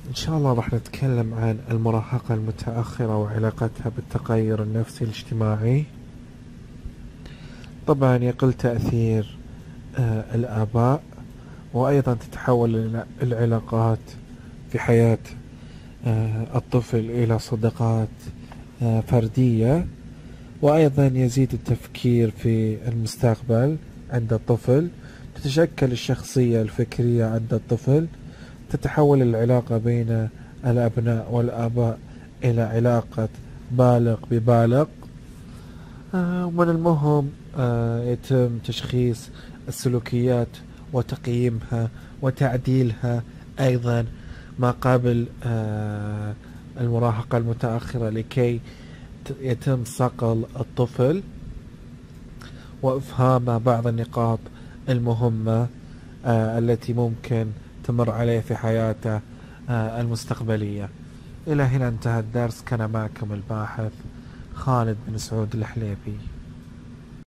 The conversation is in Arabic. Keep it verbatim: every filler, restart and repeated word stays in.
إن شاء الله راح نتكلم عن المراهقة المتأخرة وعلاقتها بالتغير النفسي الاجتماعي. طبعا يقل تأثير آه الآباء، وأيضا تتحول الع- العلاقات في حياة آه الطفل إلى صداقات آه فردية، وأيضا يزيد التفكير في المستقبل عند الطفل. تتشكل الشخصية الفكرية عند الطفل. تتحول العلاقة بين الأبناء والآباء إلى علاقة بالغ ببالغ. آه، ومن المهم آه، يتم تشخيص السلوكيات وتقييمها وتعديلها أيضا ما قبل آه، المراهقة المتأخرة، لكي ت- يتم صقل الطفل وإفهامه بعض النقاط المهمة آه، التي ممكن تمر عليه في حياته آه، المستقبلية. إلى هنا انتهى الدرس. كان معكم الباحث خالد بن سعود الحليبي.